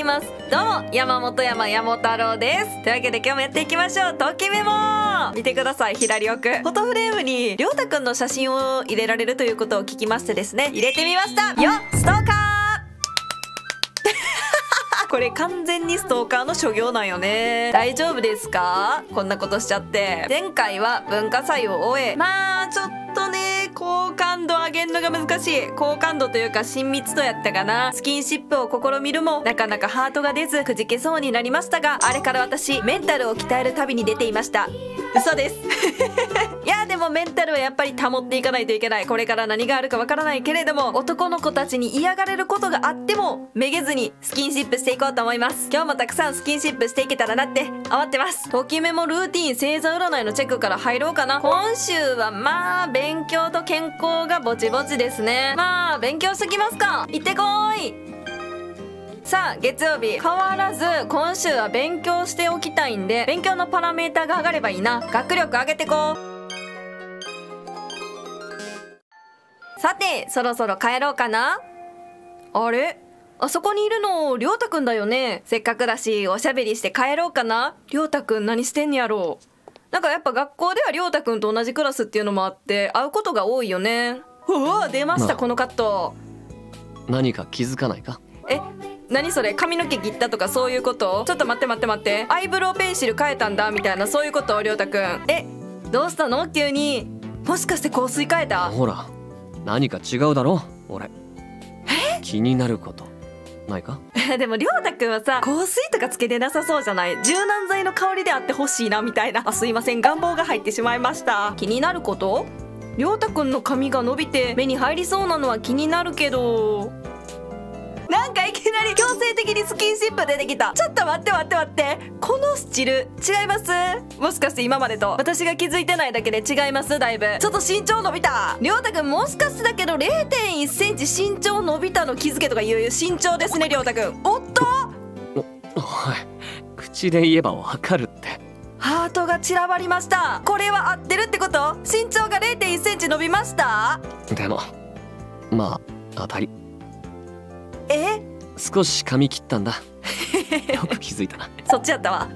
います。どうも山本山太郎です。というわけで今日もやっていきましょう。ときメモ見てください。左奥フォトフレームにりょうたくんの写真を入れられるということを聞きましてですね、入れてみましたよ。ストーカーこれ完全にストーカーの所業なんよね。大丈夫ですか？こんなことしちゃって。前回は文化祭を終え、まあちょっとね好感度上げるのが難しい。好感度というか親密度やったかな。スキンシップを試みるもなかなかハートが出ずくじけそうになりましたが、あれから私メンタルを鍛える旅に出ていました。嘘ですいやでもメンタルはやっぱり保っていかないといけない。これから何があるかわからないけれども、男の子たちに嫌がれることがあってもめげずにスキンシップしていこうと思います。今日もたくさんスキンシップしていけたらなって思ってます。ときめもルーティン星座占いのチェックから入ろうかな。今週はまあ勉強と健康がぼちぼちですね。まあ勉強しときますか。行ってこーい。さあ月曜日変わらず今週は勉強しておきたいんで、勉強のパラメーターが上がればいいな。学力上げてこう。さてそろそろ帰ろうかな。あれ、あそこにいるのりょうたくんだよね。せっかくだしおしゃべりして帰ろうかな。りょうたくん何してんやろう。なんかやっぱ学校ではりょうたくんと同じクラスっていうのもあって会うことが多いよね。うわ出ました、このカット。 何か気づかないか？ え、何それ、髪の毛切ったとかそういうこと？ちょっと待って待って待って、アイブロウペンシル変えたんだみたいなそういうこと？りょうたくん、え、どうしたの急に。もしかして香水変えた？ ほら何か違うだろ俺。気になることないか？ でもりょうたくんはさ香水とかつけてなさそうじゃない？柔軟剤の香りであってほしいなみたいな。あ、すいません、願望が入ってしまいました。気になること？りょうたくんの髪が伸びて目に入りそうなのは気になるけど、なんかいきなり強制的にスキンシップ出てきた。ちょっと待って待って待って、このスチル違います？もしかして今までと私が気づいてないだけで違います？だいぶちょっと身長伸びた。りょうたくんもしかしてだけど 0.1 センチ身長伸びたの気づけとかいう身長ですねりょうたくん。おっとおい、口で言えばわかるって。 ハートが散らばりました。これは合ってるってこと？身長が 0.1 センチ伸びました？ でもまあ当たり。 え？ 少し髪切ったんだよく気づいたなそっちやったわ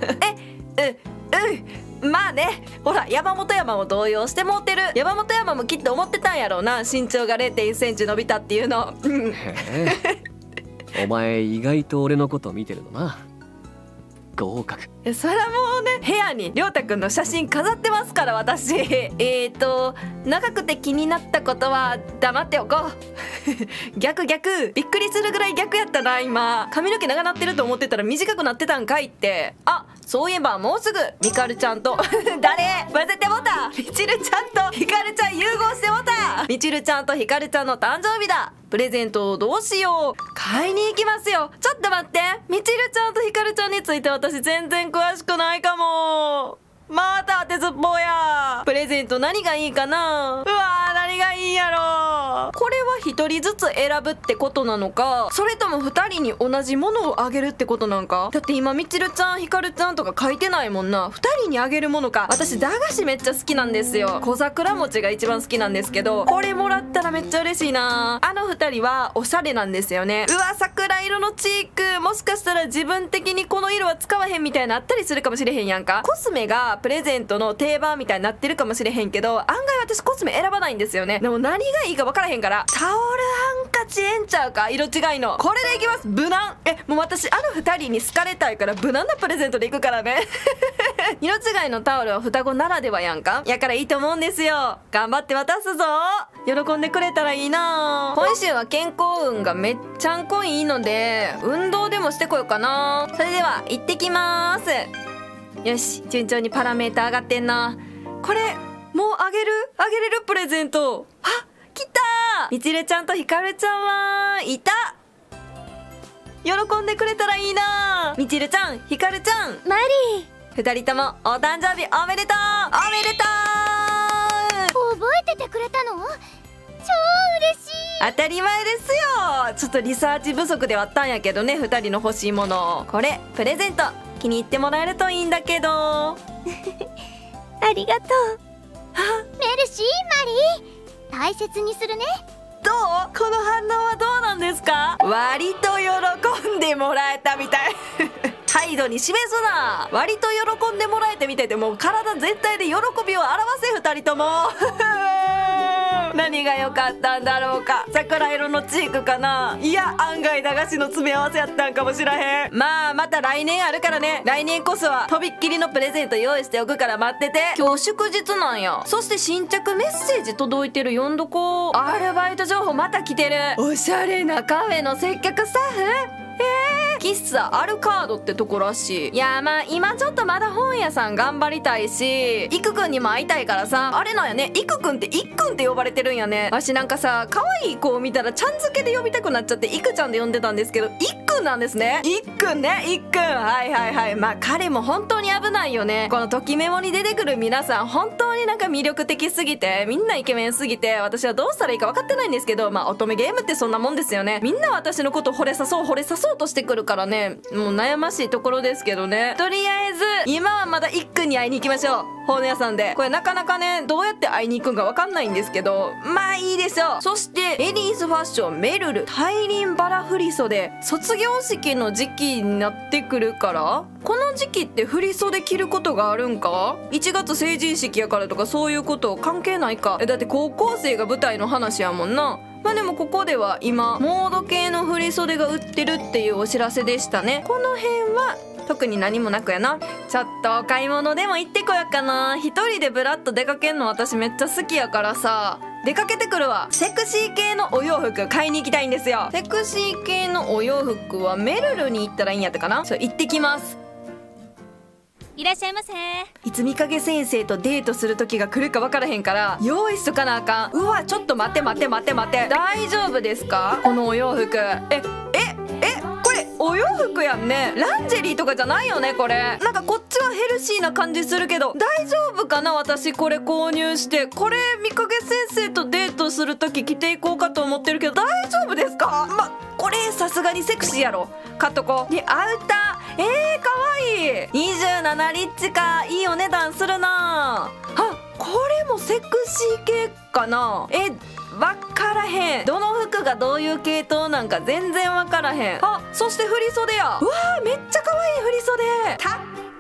まあね、ほら山本山も動揺してもってる。山本山もきっと思ってたんやろうな、身長が 0.1 センチ伸びたっていうのへえお前意外と俺のこと見てるのな。合格。 それはもうね、部屋にりょうたくんの写真飾ってますから私。長くて気になったことは黙っておこう逆びっくりするぐらい逆やったな今。髪の毛長なってると思ってたら短くなってたんかいって。あ、そういえばもうすぐみかるちゃんと誰混ぜてもた。みちるちゃんとひかるちゃん融合してもた。みちるちゃんとひかるちゃんの誕生日だ。プレゼントをどうしよう。買いに行きますよ。ちょっと待って、みちるちゃんとひかるちゃんについて私全然詳しくないかも。また当てずっぽうや。プレゼント何がいいかな。うわー、何がいいんやろ。これは1人ずつ選ぶってことなのか、それとも2人に同じものをあげるってことなんか。だって今みちるちゃんひかるちゃんとか書いてないもんな。2人にあげるものか。私駄菓子めっちゃ好きなんですよ。小桜餅が一番好きなんですけど、これもらったらめっちゃ嬉しいな。あの2人はおしゃれなんですよね。うわ、桜色のチーク、もしかしたら自分的にこの色は使わへんみたいなあったりするかもしれへんやんか。コスメがプレゼントの定番みたいになってるかもしれへんけど、案外私コスメ選ばないんですよね。でも何がいいか分からへんから、タオルハンカチええんちゃうか、色違いの。これでいきます。無難。もう私あの2人に好かれたいから無難なプレゼントでいくからね色違いのタオルは双子ならではやんか。やからいいと思うんですよ。頑張って渡すぞ。喜んでくれたらいいな。今週は健康運がめっちゃんこいいので運動でもしてこようかな。それでは行ってきまーす。よし、順調にパラメータ上がってんな。これもうあげれるプレゼント。あ、来たー。みちるちゃんとひかるちゃんはいた。喜んでくれたらいいな。みちるちゃん、ひかるちゃん、 マリー、2人ともお誕生日おめでとう。おめでとう。 覚えててくれたの？超嬉しい。 当たり前ですよ。ちょっとリサーチ不足ではあったんやけどね、2人の欲しいもの。これプレゼント気に入ってもらえるといいんだけどありがとう。メルシーマリー、大切にするね。 どう？この反応はどうなんですか？割と喜んでもらえたみたい態度に示すな。割と喜んでもらえてみてて、もう体全体で喜びを表せ2人とも何が良かったんだろうか。桜色のチークかな。いや案外駄菓子の詰め合わせやったんかもしらへん。まあまた来年あるからね。来年こそはとびっきりのプレゼント用意しておくから待ってて。今日祝日なんや。そして新着メッセージ届いてる。読んどこう。アルバイト情報また来てる。おしゃれなカフェの接客スタッフ。喫茶アルカードってとこらしい。いやまあ今ちょっとまだ本屋さん頑張りたいし、いくくんにも会いたいからさ。あれなんやね、いくくんっていっくんって呼ばれてるんやね。わしなんかさ可愛い子を見たらちゃん付けで呼びたくなっちゃっていくちゃんで呼んでたんですけど、いっくんなんですね。いっくんね、いっくん。はいはいはい。まあ彼も本当に危ないよね。このときメモに出てくる皆さん本当になんか魅力的すぎて、みんなイケメンすぎて、私はどうしたらいいか分かってないんですけど、まあ乙女ゲームってそんなもんですよね。みんな私のこと惚れさそうとしてくるからね、もう悩ましいところですけどね。とりあえず今はまだいっくんに会いに行きましょう。本屋さんで。これなかなかねどうやって会いに行くんか分かんないんですけど、まあいいでしょう。そしてエリーズファッションメルル大輪バラ振袖。卒業式の時期になってくるから、この時期って振袖着ることがあるんか。1月成人式やからとかそういうこと関係ないか。だって高校生が舞台の話やもんな。まあでもここでは今モード系の振袖が売ってるっていうお知らせでしたね。この辺は特に何もなくやな。ちょっとお買い物でも行ってこようかな。一人でブラッと出かけんの私めっちゃ好きやからさ、出かけてくるわ。セクシー系のお洋服買いに行きたいんですよ。セクシー系のお洋服はメルルに行ったらいいんやったかな。行ってきます。 いらっしゃいませ。 いつみかげ先生とデートする時が来るか分からへんから用意しとかなあかん。うわちょっと待て。大丈夫ですかこのお洋服。これお洋服やんね。ランジェリーとかじゃないよねこれ。なんかこっちはヘルシーな感じするけど大丈夫かな。私これ購入して、これみかげ先生とデートする時着ていこうかと思ってるけど大丈夫ですか。これさすがにセクシーやろ。買っとこう。でアウターかわいい。27リッチか。いいお値段するな。これもセクシー系かな。わからへん。どの服がどういう系統なんか全然わからへん。そして振袖や。うわーめっちゃ可愛い振袖。高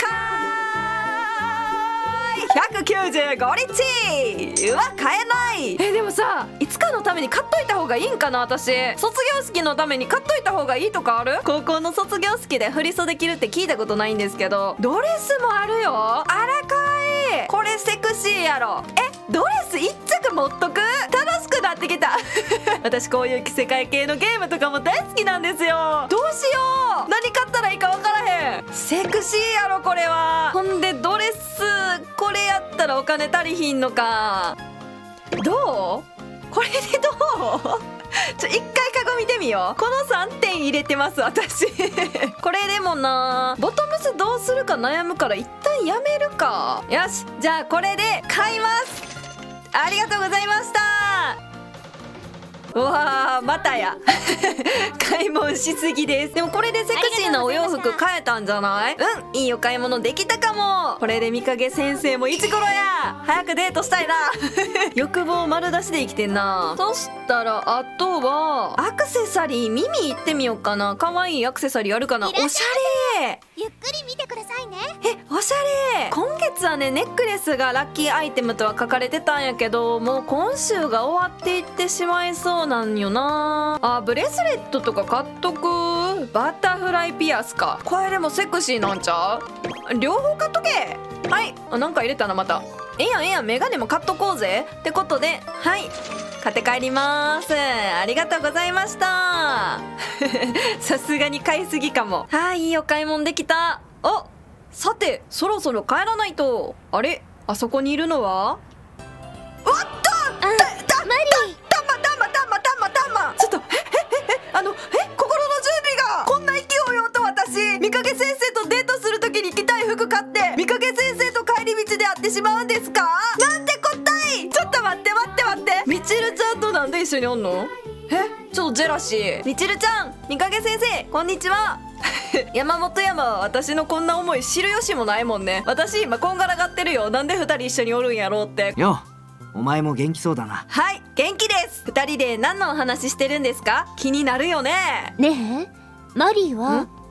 い195リッチ。うわ買えない。でもさいつかのために買っといた方がいいんかな。私卒業式のために買っといた方がいいとかある。高校の卒業式で振袖着るって聞いたことないんですけど、ドレスもあるよ。あらかわいい。これセクシーやろ。ドレス1着持っとく。楽しくなってきた私こういう世界系のゲームとかも大好きなんですよ。どうしよう、何買ったらいいか分からへん。セクシーやろこれは。ほんでドレスこれやったらお金足りひんのか。どうこれでどう一回カゴ見てみよう。この3点入れてます私これでもなボトムスどうするか悩むから一旦やめるか。よしじゃあこれで買います。ありがとうございました。うわーまたや買い物しすぎです。でもこれでセクシーなお洋服買えたんじゃない。いいお買い物できたかも。これでみかげ先生もイチコロや。早くデートしたいな欲望丸出しで生きてんな。そしたらあとはアクセサリー。耳いってみようかな。かわいいアクセサリーあるかな。おしゃれ。 ゆっくり見てくださいね。 おしゃれ。今月はねネックレスがラッキーアイテムとは書かれてたんやけど、もう今週が終わっていってしまいそうなんよな。ブレスレットとか買っとく。バタフライピアスか。これでもセクシーなんちゃう。両方買っとけ。はい。なんか入れたなまた。ええやんメガネも買っとこうぜ。ってことではい買って帰ります。ありがとうございましたさすがに買いすぎかも。いいお買い物できた。さてそろそろ帰らないと。あれあそこにいるのはおっとマリーちょっと心の準備がこんな勢いよと。私みかげ先生とデートするときに着たい服買ってみかげ先生と帰り道で会ってしまうんですか。なんてこったい。ちょっと待ってみちるちゃんとなんで一緒におんの。ちょっとジェラシー。みちるちゃんみかげ先生こんにちは山本山は私のこんな思い知る由もないもんね。私今こんがらがってるよ。なんで2人一緒におるんやろうって。 よお前も元気そうだな。 はい元気です。2人で何のお話してるんですか。気になるよね。 ねえマリーは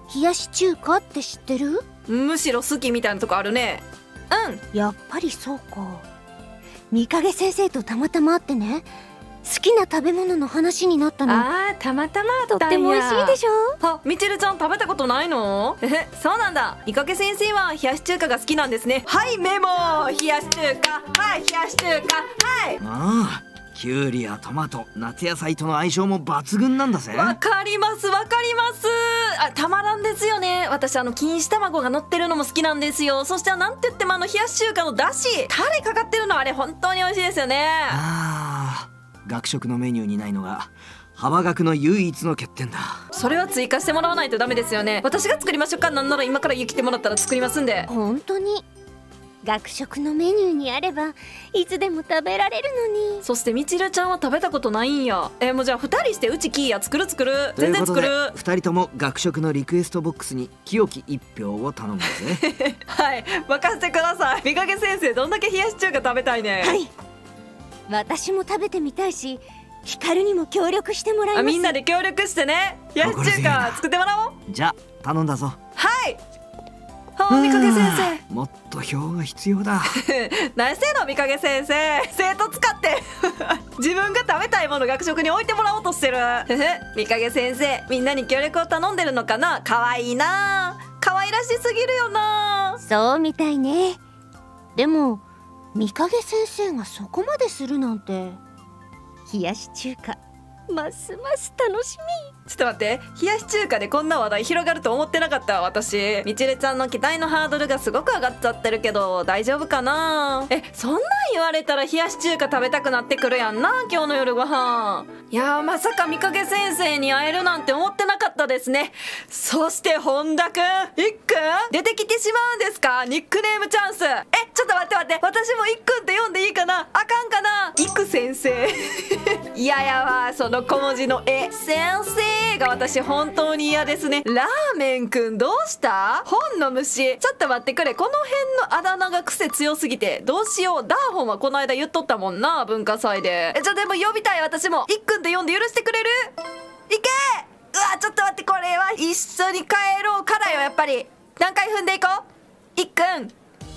冷やし中華って知ってる？ むしろ好きみたいなとこあるね。 やっぱりそうか。三影先生とたまたま会ってね、好きな食べ物の話になったの。 あー、たまたまだったんや。 とっても美味しいでしょ。 あ、みちるちゃん食べたことないの？そうなんだ。みかけ先生は冷やし中華が好きなんですね。はい、メモ。冷やし中華、はい、冷やし中華、はい。 ああ、キュウリやトマト、夏野菜との相性も抜群なんだぜ。 わかりますわかります。あ、たまらんですよね。私錦糸卵が乗ってるのも好きなんですよ。そしてなんて言っても冷やし中華のだし、タレかかってるのあれ本当に美味しいですよね。 ああ、学食のメニューにないのが幅学の唯一の欠点だ。 それは追加してもらわないとダメですよね。私が作りましょうか。なんなら今から言い来てもらったら作りますんで。 本当に学食のメニューにあればいつでも食べられるのに。 そしてみちるちゃんは食べたことないんや。もうじゃあ2人してうちキーや作るという全然ことで作る。 2人とも学食のリクエストボックスに清き1票を頼むぜ。 はい、任せてください。みかけ先生、どんだけ冷やし中華食べたいね。 はい、私も食べてみたいし、ヒカルにも協力してもらいます。 みんなで協力してね、冷やし中華作ってもらおう。 じゃあ頼んだぞ。 はい。みかけ先もっと票が必要だ。 生何してんのみかけ先生、生徒使って自分が食べたいもの学食に置いてもらおうとしてる。みかけ先生、みんなに協力を頼んでるのかな。可愛いな、可愛らしすぎるよな。 そうみたいね。でも三影先生がそこまでするなんて、冷やし中華ますます楽しちょっと待って、冷やし中華でこんな話題広がると思ってなかった私。みちるちゃんの期待のハードルがすごく上がっちゃってるけど大丈夫かな。そんなん言われたら冷やし中華食べたくなってくるやんな、今日の夜ご飯。いやー、まさかみかけ先生に会えるなんて思ってなかったですね。そして本田くん、いっくん出てきてしまうんですか。ニックネームチャンス。ちょっと待って待って、私もいっくんって呼んでいいかな。あかんかな。いく先生いややわ、その小文字の先生が私本当に嫌ですね。ラーメンくんどうした？本の虫。ちょっと待ってくれ、この辺のあだ名が癖強すぎてどうしよう。ダーホンはこの間言っとったもんな、文化祭で。でも呼びたい。私もいっくんって呼んで許してくれる？いけー。うわ、ちょっと待って、これは一緒に帰ろうからよ。やっぱり何回踏んでいこう。いっくん。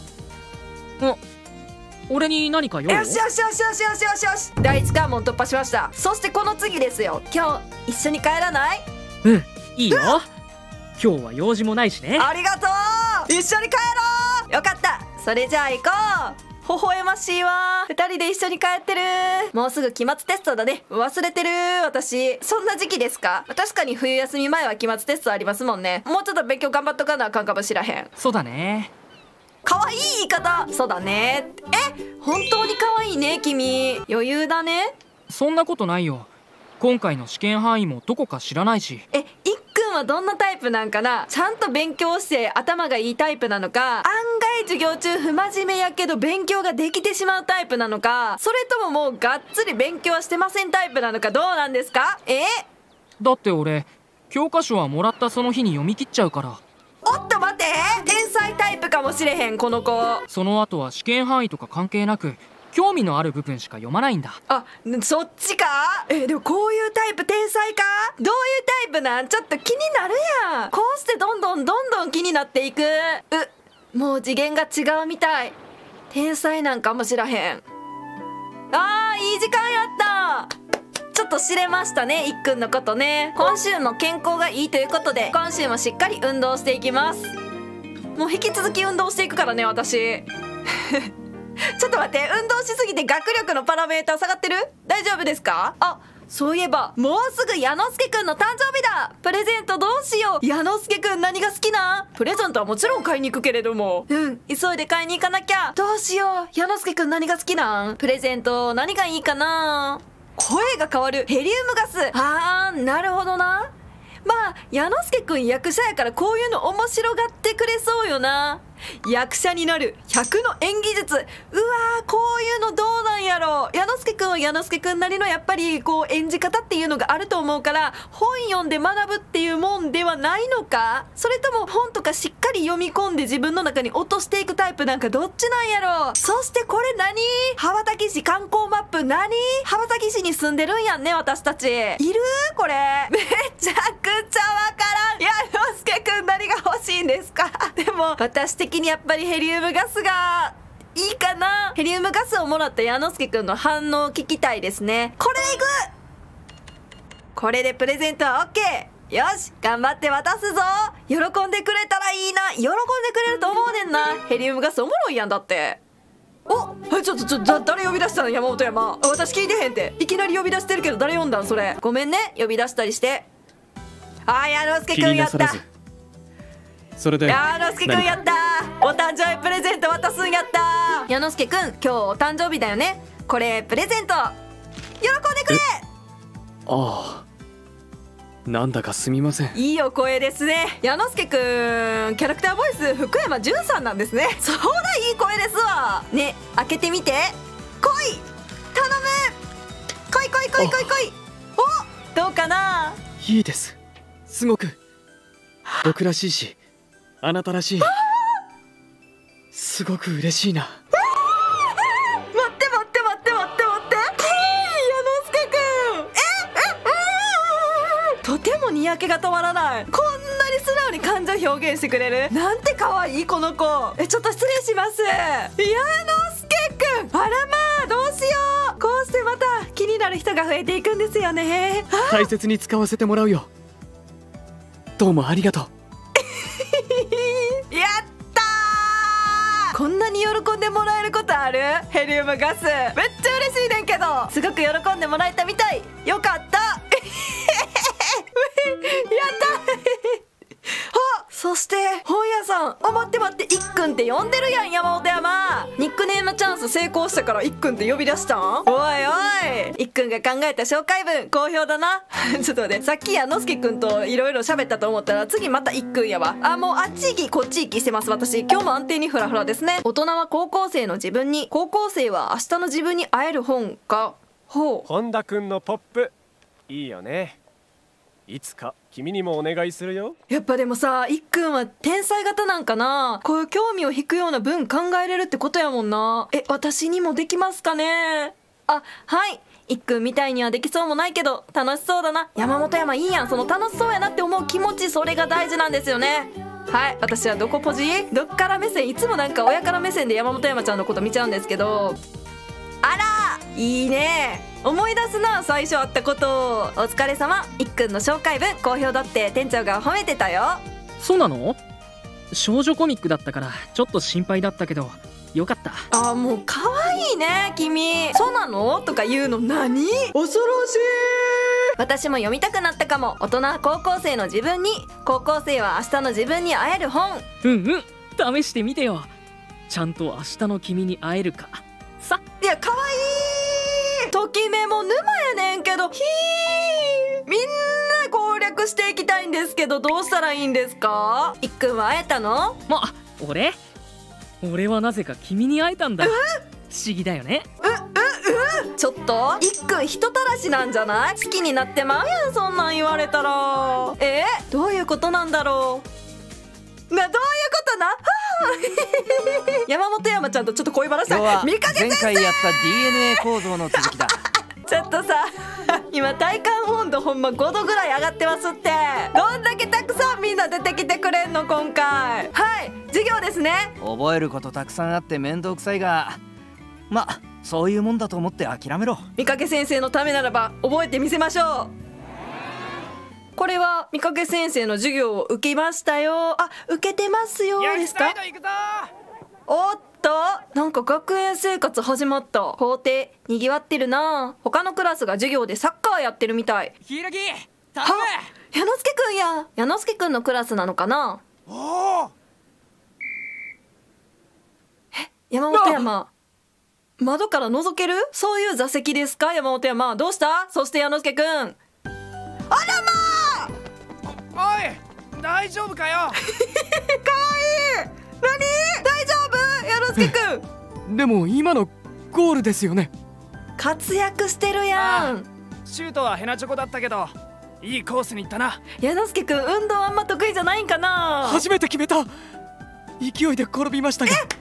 俺に何か用？ よしよしよしよしよしよしよし、第一関門突破しました。そしてこの次ですよ。今日一緒に帰らない？ うん、いいよ。今日は用事もないしね。 ありがとう。一緒に帰ろう。よかった。それじゃあ行こう。微笑ましいわ。二人で一緒に帰ってる。もうすぐ期末テストだね。忘れてる私。そんな時期ですか？確かに冬休み前は期末テストありますもんね。もうちょっと勉強頑張っとかなあかんかもしらへん。 そうだね。 可愛い言い方。そうだね。本当に可愛いね君。余裕だね。 そんなことないよ。今回の試験範囲もどこか知らないし。 いっくんはどんなタイプなんかな。ちゃんと勉強して頭がいいタイプなのか、案外授業中不真面目やけど勉強ができてしまうタイプなのか、それとももうがっつり勉強はしてませんタイプなのか、どうなんですか？ だって俺教科書はもらったその日に読み切っちゃうから。 おっと待って、天才タイプかもしれへんこの子。 その後は試験範囲とか関係なく興味のある部分しか読まないんだ。 あ、そっちか？でもこういうタイプ天才か？どういうタイプなん？ちょっと気になるやん。こうしてどんどん気になっていく。もう次元が違うみたい。天才なんかもしらへん。いい時間やった。ちょっと知れましたね、いっくんのことね。今週も健康がいいということで、今週もしっかり運動していきます。もう引き続き運動していくからね私ちょっと待って、運動しすぎて学力のパラメーター下がってる？大丈夫ですか？そういえばもうすぐ矢之助くんの誕生日だ。プレゼントどうしよう。矢之助くん何が好きな？プレゼントはもちろん買いに行くけれども、急いで買いに行かなきゃ。どうしよう。矢之助くん何が好きなん？プレゼント何がいいかな？声が変わるヘリウムガス。なるほどな。まあ矢之助くん役者やからこういうの面白がってくれそうよな。役者になる100の演技術。うわー、こういうのどうなんやろ。矢之助くんは矢之助くんなりのやっぱりこう演じ方っていうのがあると思うから、本読んで学ぶっていうもんではないのか、それとも本とかしっかり読み込んで自分の中に落としていくタイプなんか、どっちなんやろ。そしてこれ何？羽ばたき市観光マップ。何？羽ばたき市に住んでるんやんね私たち。いる？これめちゃくちゃわからん。矢之助くん何いんですか？でも私的にやっぱりヘリウムガスがいいかな。ヘリウムガスをもらった矢之助くんの反応を聞きたいですね。これでいく。これでプレゼントは OK。 よし頑張って渡すぞ。喜んでくれたらいいな。喜んでくれると思うねんな。ヘリウムガスおもろいやん。だっておちょっと誰呼び出したの？山本山。私聞いてへんて。いきなり呼び出してるけど誰呼んだんそれ。ごめんね呼び出したりして。矢之助くんやった。 それで矢之助くんやった。お誕生日プレゼント渡すんやった。矢之助くん今日お誕生日だよね。これプレゼント喜んでくれ。 ああ、なんだかすみません。 いいお声ですね。矢之助くんキャラクターボイス福山潤さんなんですね。そらいい声ですわね。開けてみて。来い頼む。来い来い来い来い来い。おどうかな。 いいです。すごく僕らしいしあなたらしい。すごく嬉しいな。 待って待って待って待って待って。矢之助くんとてもにやけが止まらない。こんなに素直に感情表現してくれるなんて可愛いこの子。ちょっと失礼します。矢之助くんあらまあどうしよう。こうしてまた気になる人が増えていくんですよね。 大切に使わせてもらうよ。どうもありがとう。 やったー。こんなに喜んでもらえることある？ヘリウムガスめっちゃ嬉しいねんけど。すごく喜んでもらえたみたい。よかったやったあ、そして本屋さん。待って待って、いっくんって呼んでるやん山本山。ニックネームチャンス成功したからいっくんって呼び出したん？おいおい、いっくんが考えた紹介文好評だなちょっと待って、さっき矢之助くんといろいろ喋ったと思ったら次またいっくんやわ。もうあっち行きこっち行きしてます私。今日も安定にフラフラですね。大人は高校生の自分に、高校生は明日の自分に会える本か。ほう、 本田くんのポップいいよね。いつか君にもお願いするよ。 やっぱでもさ、いっくんは天才型なんかな。こういう興味を引くような文考えれるってことやもんな。私にもできますかね。はい、いっくんみたいにはできそうもないけど楽しそうだな。山本山いいやん。その楽しそうやなって思う気持ち、それが大事なんですよね。はい、私はどこポジ？どっから目線？いつもなんか親から目線で山本山ちゃんのこと見ちゃうんですけど。あらいいね、思い出すな最初会ったことを。お疲れ様。いっくんの紹介文好評だって店長が褒めてたよ。 そうなの？少女コミックだったからちょっと心配だったけどよかった。 もう可愛いね君。そうなのとか言うの何？恐ろしい。私も読みたくなったかも。大人は高校生の自分に、高校生は明日の自分に会える本。 試してみてよ。ちゃんと明日の君に会えるかさ。 いや可愛い。ときめも沼やねんけど、みんな攻略していきたいんですけどどうしたらいいんですか？いっくんは会えたの？ 俺はなぜか君に会えたんだ。不思議だよね。 ちょっといっくん人たらしなんじゃない？好きになってまうやんそんなん言われたら。どういうことなんだろう。どういうことな山本山ちゃんとちょっと恋話したい。 前回やった DNA 構造の続きだちょっとさ今体感温度ほんま5度ぐらい上がってますって。どんだけたくさんみんな出てきてくれんの今回。はい、授業ですね。 覚えることたくさんあって面倒くさいが、まあそういうもんだと思って諦めろ。 三影先生のためならば覚えてみせましょう。これは三影先生の授業を受けましたよ。受けてますよですか？おっと、なんか学園生活始まった。校庭にぎわってるな。他のクラスが授業でサッカーやってるみたい。 柊矢之助くんや。矢之助くんのクラスなのかな。山本山、窓から覗けるそういう座席ですか？山本山どうした？そして矢之助くん、あらまあ。 おい大丈夫かよかわいい。何？大丈夫？矢之助くんでも今のゴールですよね。 活躍してるやん。 シュートはヘナチョコだったけどいいコースに行ったな。 矢之助くん運動あんま得意じゃないんかな。 初めて決めた。勢いで転びましたが。 おめでと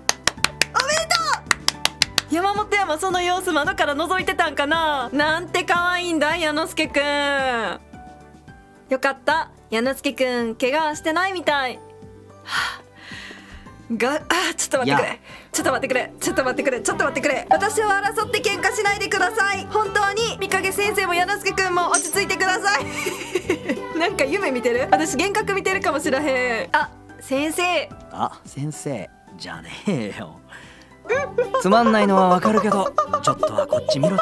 う。山本山その様子窓から覗いてたんかな。なんて可愛いんだ矢之助くん。よかった。矢之助くん怪我はしてないみたい。 ちょっと待ってくれ、ちょっと待ってくれ、ちょっと待ってくれ、ちょっと待ってくれ。私を争って喧嘩しないでください。本当に三影先生も矢之助くんも落ち着いてください。なんか夢見てる？私幻覚見てるかもしれへん。あ、先生。 あ、先生じゃねえよ。つまんないのはわかるけど、ちょっとはこっち見ろって。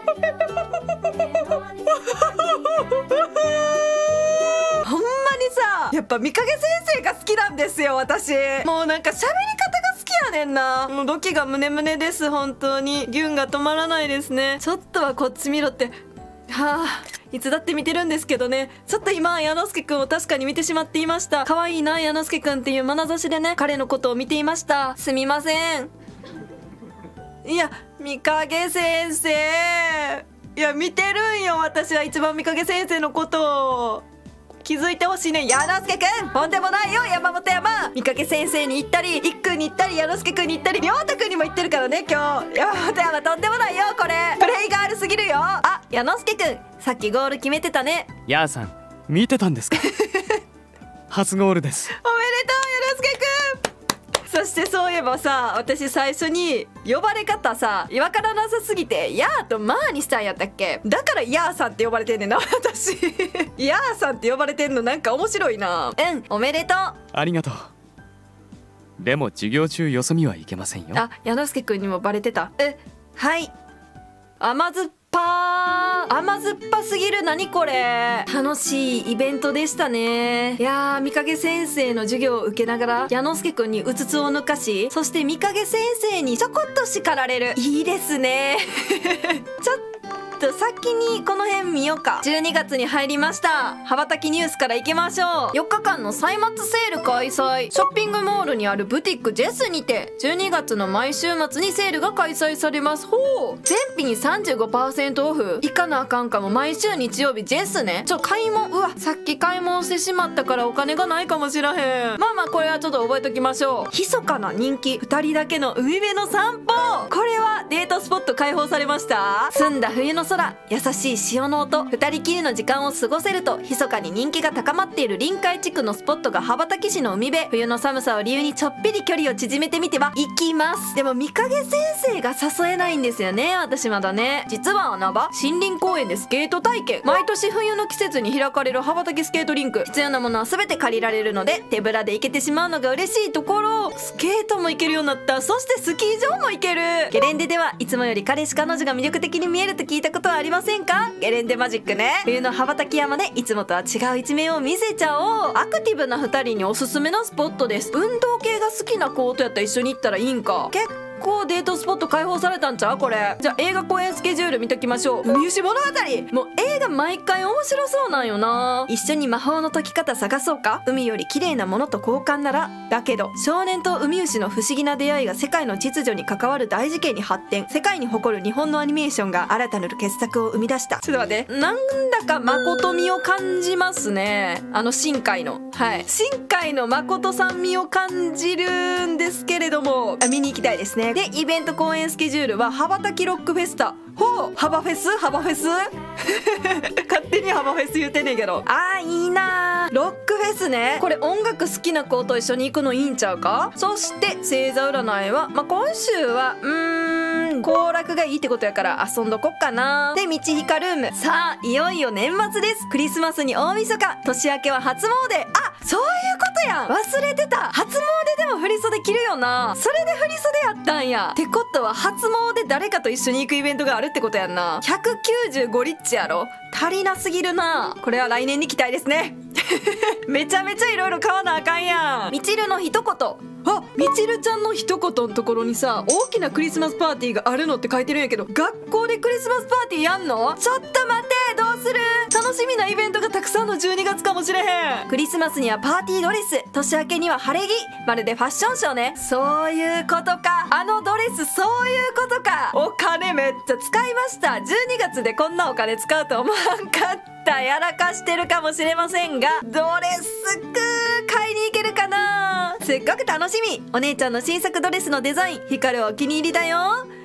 ほんまにさ、やっぱ三影先生が好きなんですよ、私。もうなんか喋り方が好きやねんな。もうドキがムネムネです、本当に。ギュンが止まらないですね。ちょっとはこっち見ろって。はあ、いつだって見てるんですけどね。ちょっと今矢之助くんを確かに見てしまっていました。可愛いな矢之助くんっていう眼差しでね、彼のことを見ていました。すみません。いや、三影先生、いや見てるんよ、私は一番三影先生のことを。気づいてほしいね、矢之助くん。とんでもないよ、山本山。三影先生に行ったり、一君に行ったり、矢之助くんに行ったり、亮太くんにも行ってるからね、今日。山本山とんでもないよ、これ。プレイがあるすぎるよ。あ、矢之助くん、さっきゴール決めてたね。 ヤーさん、見てたんですか？初ゴールです。 おめでとう、矢之助くん。そしてそういえばさ、私最初に呼ばれ方さ、わからなさすぎてヤーとマーにしたんやったっけ。だからヤーさんって呼ばれてんねんな、私。ヤーさんって呼ばれてんのなんか面白いな。うん、おめでとう。 ありがとう。でも授業中よそ見はいけませんよ。 あ、矢之助くんにもバレてた。はい。甘酸っぱー、甘酸っぱすぎる。何これ。楽しいイベントでしたね。いやー、三影先生の授業を受けながら矢之助くんにうつつを抜かし、そして三影先生にちょこっと叱られる。いいですね。ちょっと先にこの辺見ようか。12月に入りました。羽ばたきニュースからいきましょう。4日間の歳末セール開催。ショッピングモールにあるブティックジェスにて12月の毎週末にセールが開催されます。ほう、全品に 35% オフ。行かなあかんかも。毎週日曜日ジェスね。買い物、うわ、さっき買い物してしまったからお金がないかもしらへん。まあまあ、これはちょっと覚えときましょう。密かな人気、2人だけの海辺の散歩。これはデートスポット開放されました。澄んだ冬の空、優しい潮の音、2人きりの時間を過ごせると密かに人気が高まっている臨海地区のスポットが羽ばたき市の海辺。冬の寒さを理由にちょっぴり距離を縮めてみては。行きます。でも三影先生が誘えないんですよね、私まだね。実は穴場森林公園でスケート体験。毎年冬の季節に開かれる羽ばたきスケートリンク。必要なものは全て借りられるので手ぶらで行けてしまうのが嬉しいところ。スケートも行けるようになった。そしてスキー場も行ける。ゲレンデではいつもより彼氏彼女が魅力的に見えると聞いたことはありませんか？ゲレンデマジックね。冬の羽ばたき山でいつもとは違う一面を見せちゃおう。アクティブな2人におすすめのスポットです。運動系が好きな子とやったら一緒に行ったらいいんか。結構デートスポット開放されたんちゃうこれ。じゃあ映画公演スケジュール見ときましょう。海牛物語、もう映画毎回面白そうなんよな。一緒に魔法の解き方探そうか。海より綺麗なものと交換なら。だけど少年と海牛の不思議な出会いが世界の秩序に関わる大事件に発展。世界に誇る日本のアニメーションが新たなる傑作を生み出した。ちょっと待って、なんだか誠味を感じますね。新海の、はい、新海の誠さん味を感じるんですけれども、見に行きたいですね。で、イベント公演スケジュールは羽ばたきロックフェスタ。ほう、幅フェス勝手に幅フェス言うてんねんけど。あー、いいなー。ロックフェスね。これ音楽好きな子と一緒に行くのいいんちゃうか。そして星座占いは、今週は行楽がいいってことやから遊んどこっかな。で、道光ルーム。さあ、いよいよ年末です。クリスマスに大晦日、年明けは初詣。あ、そういうことやん。忘れてた。初詣でも振り袖着るよな。それで振り袖やったんや。ってことは初詣誰かと一緒に行くイベントがあるってことやんな。195リッチやろ。足りなすぎるな。これは来年に期待ですね。めちゃめちゃいろいろ買わなあかんやん。みちるの一言。あ、みちるちゃんの一言のところにさ、大きなクリスマスパーティーがあるのって書いてるんやけど、学校でクリスマスパーティーやんの？ちょっと待って、どうする？楽しみなイベントがたくさんの12月かもしれへん。クリスマスにはパーティードレス、年明けには晴れ着、まるでファッションショーね。そういうことか。あのドレス、そういうことか。お金めっちゃ使いました。12月でこんなお金使うと思わんかった。やらかしてるかもしれませんが、ドレス買いに行けるかな。すっごく楽しみ。お姉ちゃんの新作ドレスのデザイン、光るお気に入りだよ。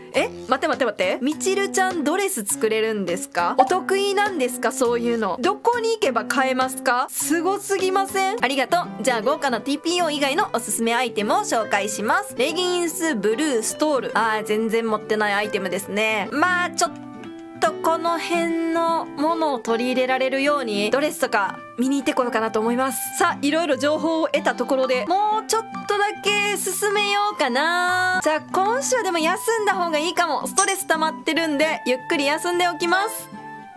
待ってみちるちゃんドレス作れるんですか？お得意なんですか？そういうのどこに行けば買えますか？すごすぎません？ありがとう。じゃあ豪華な TPO 以外のおすすめアイテムを紹介します。レギンス、ブルー、ストール。全然持ってないアイテムですね。まあちょっとこの辺のものを取り入れられるようにドレスとか見に行ってこようかなと思います。さあいろいろ情報を得たところでもうちょっとだけ進めようかな。じゃあ今週でも休んだ方がいいかも。ストレス溜まってるんでゆっくり休んでおきます。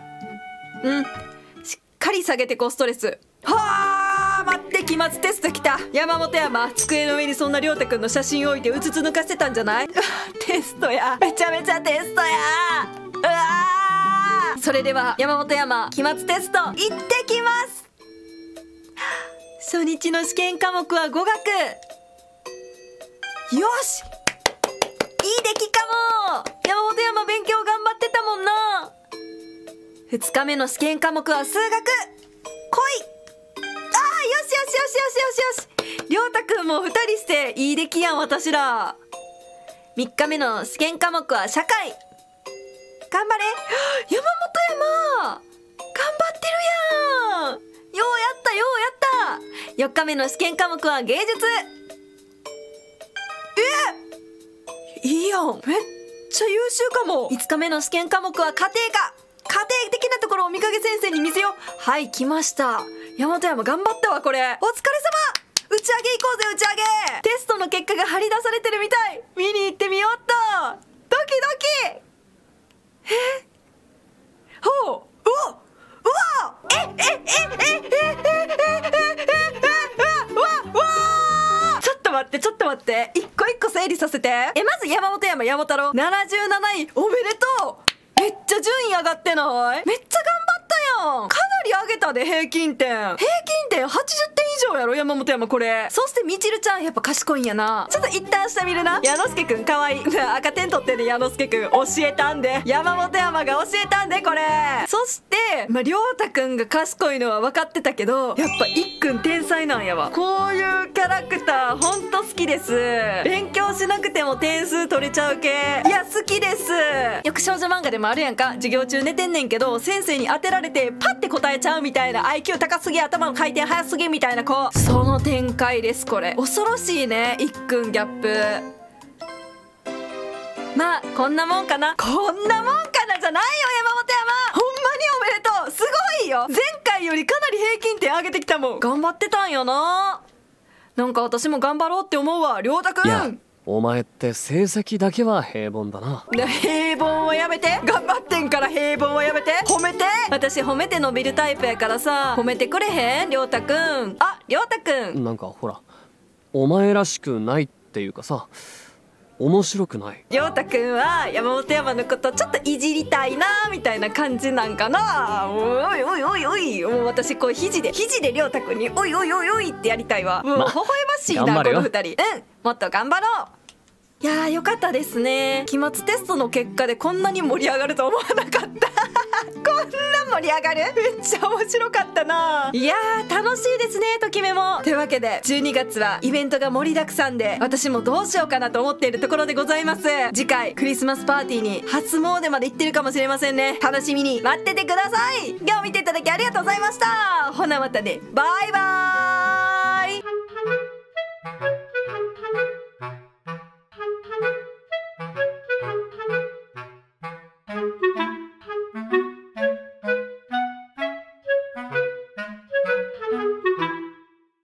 しっかり下げてこうストレス。待って期末テスト来た。山本山机の上にそんなりょうたくんの写真置いてうつつ抜かしてたんじゃない？テストやめちゃめちゃテストや。それでは山本山期末テスト行ってきます。初日の試験科目は語学。よしいい出来かも。山本山勉強頑張ってたもんな。2日目の試験科目は数学。来い。よしりょうたくんも2人していい出来やん私ら。3日目の試験科目は社会。頑張れ山本山頑張ってるやん。ようやった。4日目の試験科目は芸術。いいやんめっちゃ優秀かも。5日目の試験科目は家庭科。家庭的なところを三影先生に見せよう。はい来ました。山本山頑張ったわこれ。お疲れ様。打ち上げ行こうぜ打ち上げ。テストの結果が張り出されてるみたい。見に行ってみようっと。ドキドキ。ほうちょっと待って一個一個整理させて。まず山本山山太郎77位おめでとう。めっちゃ順位上がってない？めっちゃ頑張ったやん。かなり上げたで。平均点80点以上やろ山本山これ。そしてみちるちゃんやっぱ賢いんやな。ちょっと一旦下見るな。矢之助くんかわいい。赤点取ってる矢之助くん教えたんで。山本山が教えたんでこれ。そしてりょうたくんが賢いのは分かってたけどやっぱいっくん天才なんやわ。こういうキャラクターほんと好きです。勉強しなくても点数取れちゃう系。いや好きです。よく少女漫画でもあるやんか。授業中寝てんねんけど先生に当てられてパッて答えちゃうみたいな。 IQ 高すぎ頭の回転速すぎみたいな子。その展開ですこれ。恐ろしいねいっくんギャップ。まあこんなもんかな。こんなもんかなじゃないよ山本山。ほんまにおめでとう。すごいよ。前回よりかなり平均点上げてきたもん。頑張ってたんよな。なんか私も頑張ろうって思うわりょうたくん。 いやお前って成績だけは平凡だな。 平凡はやめて。頑張ってんから平凡はやめて。褒めて。私褒めて伸びるタイプやからさ褒めてくれへんりょうたくん。りょうたくんなんかほらお前らしくないっていうかさ面白くない。 りょうたくんは山本山のことちょっといじりたいなみたいな感じなんかな。おいもう私こう肘でりょうたくんにおいってやりたいわ。もう微笑ましいなこの2人。もっと頑張ろう。いやーよかったですね。期末テストの結果でこんなに盛り上がると思わなかったこんな盛り上がる。めっちゃ面白かったな。いやー楽しいですねときめも。というわけで12月はイベントが盛りだくさんで私もどうしようかなと思っているところでございます。次回クリスマスパーティーに初詣まで行ってるかもしれませんね。楽しみに待っててください。今日見ていただきありがとうございました。ほなまたねバイバーイ。